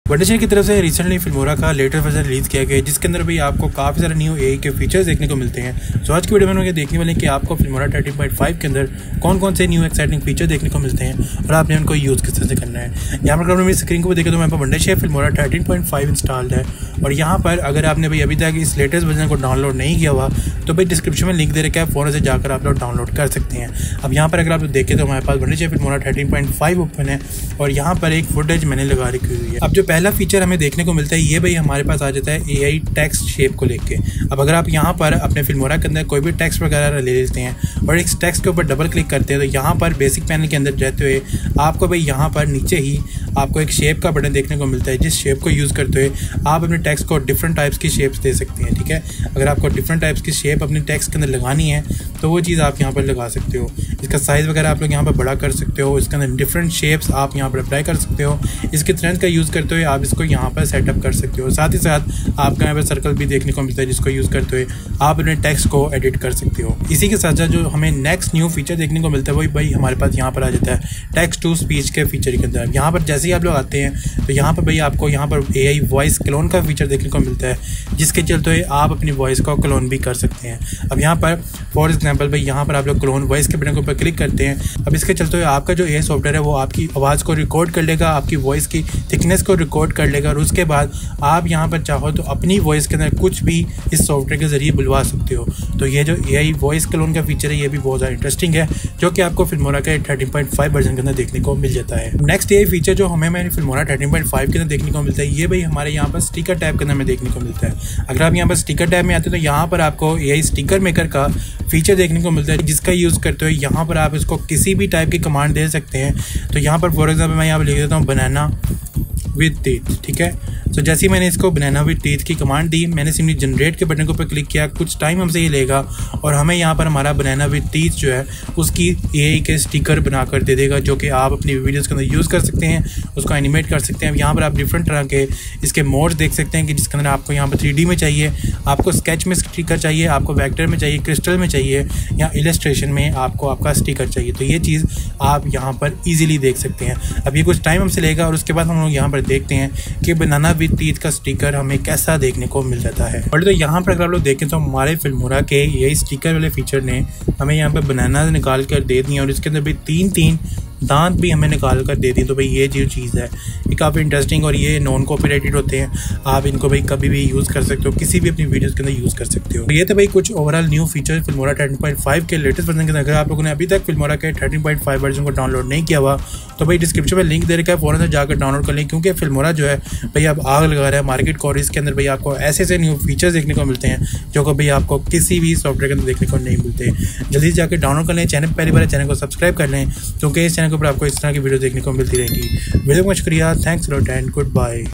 Wondershare की तरफ से रिसेंटली फिल्मोरा का लेटेस्ट वर्जन रिलीज़ किया गया है, जिसके अंदर भाई आपको काफ़ी सारे न्यू एआई के फीचर्स देखने को मिलते हैं। सो आज की वीडियो में हम देखने वाले हैं कि आपको फिल्मोरा 13.5 के अंदर कौन कौन से न्यू एक्साइटिंग फीचर देखने को मिलते हैं और आपने उनको यूज़ किस तरह से करना है। यहाँ पर अगर मेरी स्क्रीन को देखें तो मेरे पास वंडरशेयर फिल्मोरा 13.5 इंस्टॉल्ड है और यहाँ पर अगर आपने भाई अभी तक इस लेटेस्ट वर्जन को डाउनलोड नहीं किया हुआ तो भाई डिस्क्रिप्शन में लिंक दे रखा है, फ़ोन से जाकर आप लोग डाउनलोड कर सकते हैं। अब यहाँ पर अगर आप देखें तो हमारे पास वंडरशेयर फिल्मोरा 13.5 ओपन है और यहाँ पर एक फुटेज मैंने लगा रखी हुई है। अब जो पहला फीचर हमें देखने को मिलता है ये भाई हमारे पास आ जाता है एआई टेक्स्ट शेप को लेके। अब अगर आप यहाँ पर अपने फिल्मोरा के अंदर कोई भी टेक्स्ट वगैरह ले लेते हैं और इस टेक्स्ट के ऊपर डबल क्लिक करते हैं तो यहाँ पर बेसिक पैनल के अंदर रहते हुए आपको भाई यहाँ पर नीचे ही आपको एक शेप का बटन देखने को मिलता है, जिस शेप को यूज़ करते हुए आप अपने टेक्स्ट को डिफरेंट टाइप्स की शेप्स दे सकते हैं। ठीक है, अगर आपको डिफरेंट टाइप्स की शेप अपने टेक्स्ट के अंदर लगानी है तो वो चीज़ आप यहाँ पर लगा सकते हो। इसका साइज़ वगैरह आप लोग यहाँ पर बड़ा कर सकते हो, इसके अंदर डिफरेंट शेप्स आप यहाँ पर अप्लाई कर सकते हो। इसके ट्रेंड का यूज़ करते हुए आप इसको यहाँ पर सेटअप कर सकते हो। साथ ही साथ आपको यहाँ पर सर्कल भी देखने को मिलता है, जिसको यूज़ करते हुए आप अपने टेक्स्ट को एडिट कर सकते हो। इसी के साथ साथ जो हमें नेक्स्ट न्यू फीचर देखने को मिलता है वही भाई हमारे पास यहाँ पर आ जाता है टेक्स्ट टू स्पीच के फीचर के अंदर। यहाँ पर जैसे ही आप लोग आते हैं तो यहाँ पर भाई आपको यहाँ पर एआई वॉइस क्लोन का फीचर देखने को मिलता है, जिसके चलते हुए आप अपनी वॉइस को क्लोन भी कर सकते हैं। अब यहाँ पर फॉर एग्जांपल भाई यहाँ पर आप लोग क्लोन वॉइस के बटन के ऊपर क्लिक करते हैं। अब इसके चलते हुए आपका जो एआई सॉफ्टवेयर है वो आपकी आवाज़ को रिकॉर्ड कर लेगा, आपकी वॉइस की थिकनेस को रिकॉर्ड कर लेगा और उसके बाद आप यहाँ पर चाहो तो अपनी वॉइस के अंदर कुछ भी इस सॉफ्टवेयर के ज़रिए बुलवा सकते हो। तो ये जो एआई वॉइस क्लोन का फीचर है ये भी बहुत ज़्यादा इंटरेस्टिंग है, जो कि आपको फिल्मोरा के 13.5 वर्जन के अंदर देखने को मिल जाता है। नेक्स्ट एआई फीचर जो हमें फिल्मोरा 13.5 के अंदर देखने को मिलता है ये भाई हमारे यहाँ पर स्टिकर टैब के अंदर में देखने को मिलता है। अगर आप यहाँ पर स्टिकर टैब में आते हैं तो यहाँ पर आपको एआई स्टिकर मेकर का फीचर देखने को मिलता है, जिसका यूज़ करते हुए यहाँ पर आप इसको किसी भी टाइप की कमांड दे सकते हैं। तो यहाँ पर फॉर एग्जाम्पल मैं यहाँ पर लिख देता हूँ बनाना विद टीथ। ठीक है, तो जैसे ही मैंने इसको बनाना विद टीथ की कमांड दी, मैंने सिंपली जनरेट के बटन के ऊपर क्लिक किया, कुछ टाइम हमसे ये लेगा और हमें यहाँ पर हमारा बनाना विद टीथ जो है उसकी एआई के स्टिकर बनाकर दे देगा, जो कि आप अपनी वीडियोस के अंदर यूज़ कर सकते हैं, उसको एनिमेट कर सकते हैं। यहाँ पर आप डिफरेंट तरह के इसके मोड्स देख सकते हैं कि जिसके अंदर आपको यहाँ पर 3D में चाहिए, आपको स्केच में स्टिकर चाहिए, आपको वेक्टर में चाहिए, क्रिस्टल में चाहिए या इलस्ट्रेशन में आपको आपका स्टिकर चाहिए। तो ये चीज़ आप यहाँ पर ईजिली देख सकते हैं। अब ये कुछ टाइम हमसे लेगा और उसके बाद हम लोग यहाँ पर देखते हैं कि बनाना विद टीथ का स्टिकर हमें कैसा देखने को मिल जाता है। और तो यहाँ पर अगर आप लोग देखें तो हमारे फिल्मोरा के यही स्टिकर वाले फीचर ने हमें यहाँ पर बनाना निकाल कर दे दिए और इसके अंदर भी तीन दांत भी हमें निकाल कर दे दी। तो भाई ये जो चीज़ है ये काफ़ी इंटरेस्टिंग और ये नॉन कॉपीराइटेड होते हैं, आप इनको भाई कभी भी यूज़ कर सकते हो, किसी भी अपनी वीडियोस के अंदर यूज़ कर सकते हो। तो ये तो भाई कुछ ओवरऑल न्यू फीचर फिल्मोरा 13.5 के लेटेस्ट वर्जन के अंदर। अगर आप लोगों ने अभी तक फिल्मोरा के 13.5 वर्जन को डाउनलोड नहीं किया हुआ तो भाई डिस्क्रिप्शन में लिंक दे रखा है, फ़ौरन से जाकर डाउनलोड कर लें, क्योंकि फिल्मोरा जो है भाई अब आग लगा रहा है मार्केट को और इसके अंदर भाई आपको ऐसे ऐसे न्यू फीचर्स देखने को मिलते हैं जो कि भाई आपको किसी भी सॉफ्टवेयर के अंदर देखने को नहीं मिलते। जल्दी से जाकर डाउनलोड कर लें, चैनल पहली बार चैनल को सब्सक्राइब कर लें, क्योंकि इस चैनल के ऊपर आपको इस तरह की वीडियो देखने को मिलती रहेगी। वीडियो को शुक्रिया, thanks lot and good bye.